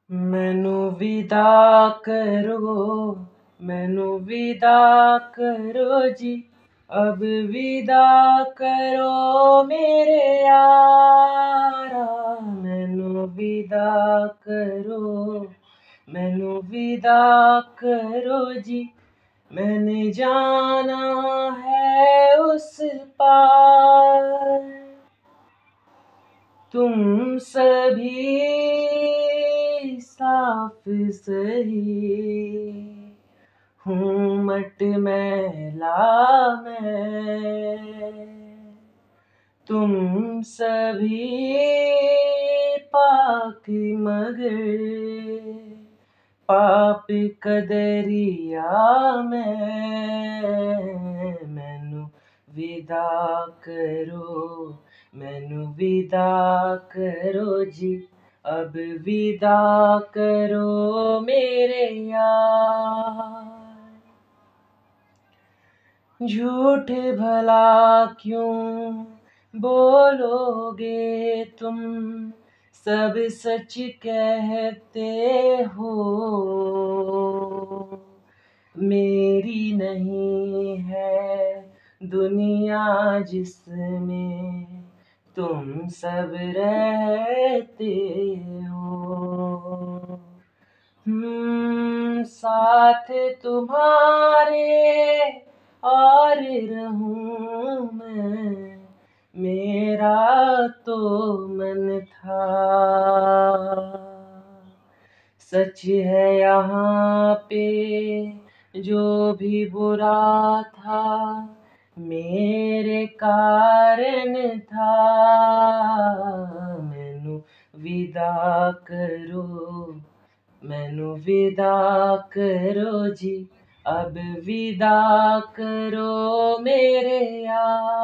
मैनू विदा करो, मैनू विदा करो जी, अब विदा करो मेरे यारा। मैनू विदा करो, मैनू विदा करो जी, मैंने जाना है उस पार। तुम सभी साफ सही हूँ मट मैला मैं। तुम सभी पाक मगर पाप कदरिया मैनू विदा करो, मैनू विदा करो जी, अब विदा करो मेरे यार। झूठ भला क्यों बोलोगे तुम, सब सच कहते हो। मेरी नहीं है दुनिया जिसमें तुम सब रहते हो। साथ तुम्हारे और रहूं मैं, मेरा तो मन था। सच है यहाँ पे जो भी बुरा था, मेरे कारण था। मैनू विदा करो, मैनू विदा करो जी, अब विदा करो मेरे यार।